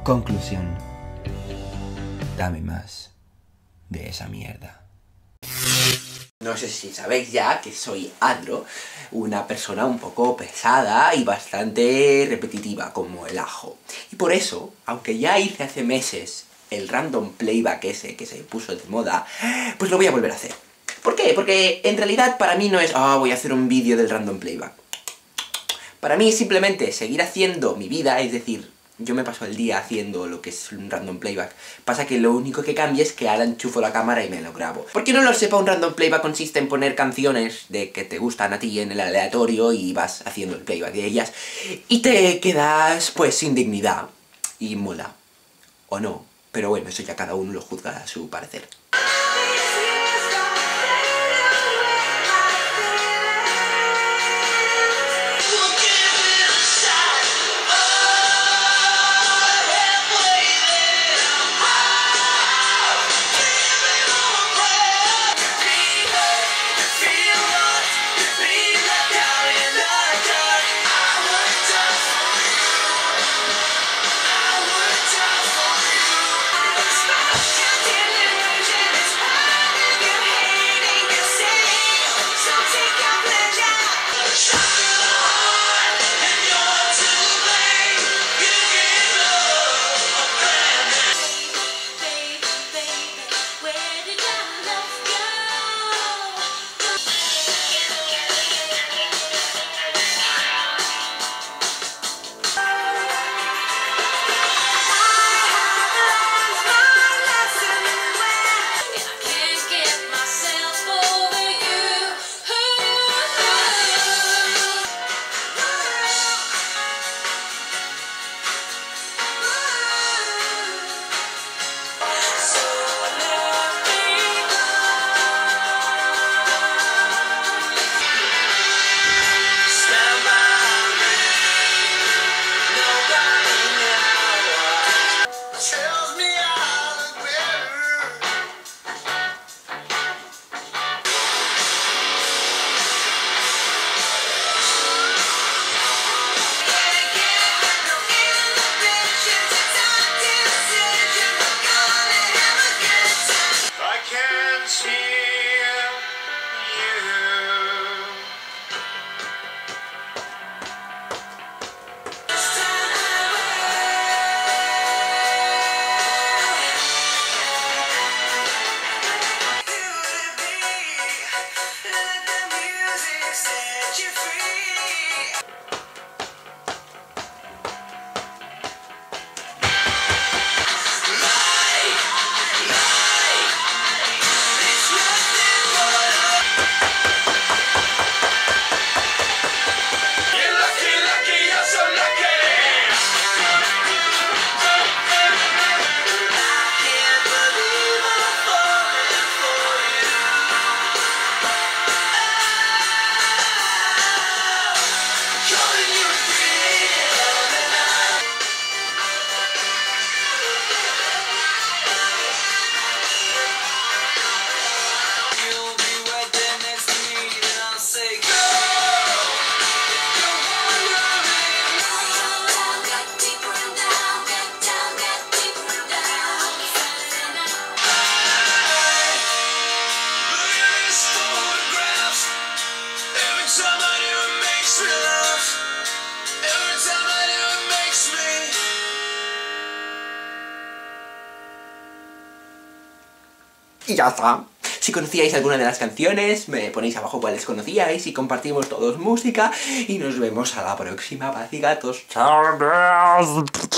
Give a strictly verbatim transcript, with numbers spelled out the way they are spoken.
Conclusión. Dame más de esa mierda. No sé si sabéis ya que soy Andro, una persona un poco pesada y bastante repetitiva, como el ajo. Y por eso, aunque ya hice hace meses el random playback ese que se puso de moda, pues lo voy a volver a hacer. ¿Por qué? Porque en realidad para mí no es, ah, oh, voy a hacer un vídeo del random playback. Para mí es simplemente seguir haciendo mi vida, es decir, yo me paso el día haciendo lo que es un random playback. Pasa que lo único que cambia es que ahora enchufo la cámara y me lo grabo. Por quien no lo sepa, un random playback consiste en poner canciones de que te gustan a ti en el aleatorio y vas haciendo el playback de ellas y te quedas, pues, sin dignidad. Y mola. O no. Pero bueno, eso ya cada uno lo juzga a su parecer. Y ya está. Si conocíais alguna de las canciones, me ponéis abajo cuáles conocíais y compartimos todos música. Y nos vemos a la próxima, Bacigatos. ¡Chao!